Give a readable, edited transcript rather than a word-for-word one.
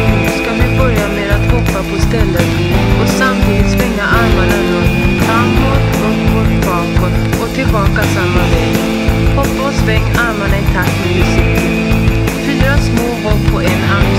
in ska vi börja med att hoppa på stället och samtidigt svänga armarna runt, framåt, uppåt, bakåt och tillbaka samma väg. Hoppa och sväng armarna i takt med musiken. 4 små hopp på en arm.